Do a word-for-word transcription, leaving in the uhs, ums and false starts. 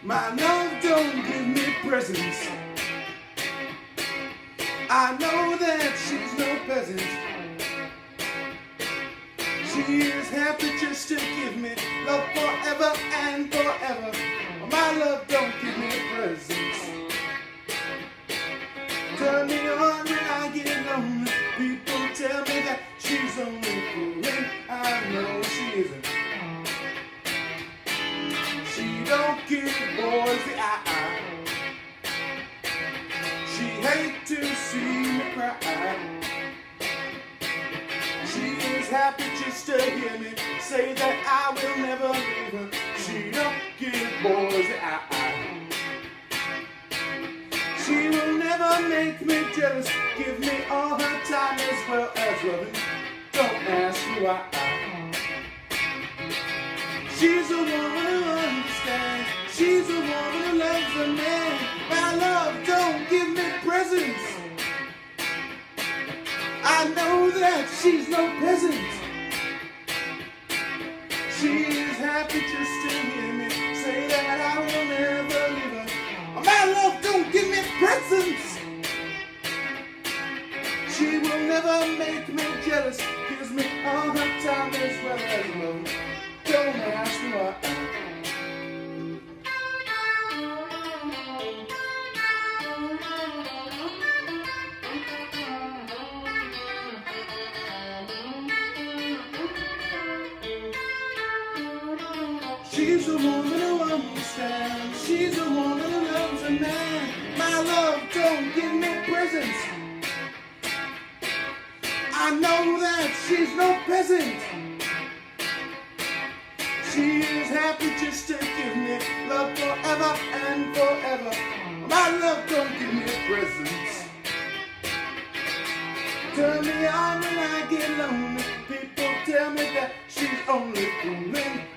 My love don't give me presents. I know that she's no peasant. She is happy just to give me love forever and forever. My love don't give me presents. Turn me on when I get lonely. People tell me that she's only fooling. I know she isn't. She don't give boys the eye. She hates to see me cry. She is happy just to hear me say that I will never leave her. She don't give boys the eye. She will never make me jealous. Give me all her time as well as loving. Don't ask me why. She's a woman who understands. She's a woman who loves a man. My love don't give me presents. I know that she's no peasant. She is happy just to hear me say that I will never leave her. My love don't give me presents. She will never make me jealous. Gives me all her time as well as love. Don't ask me why. She's a woman who understands. She's a woman who loves a man. My love don't give me presents. I know that she's no peasant. She is happy just to give me love forever and forever. My love don't give me presents. Turn me on when I get lonely. People tell me that she's only fooling.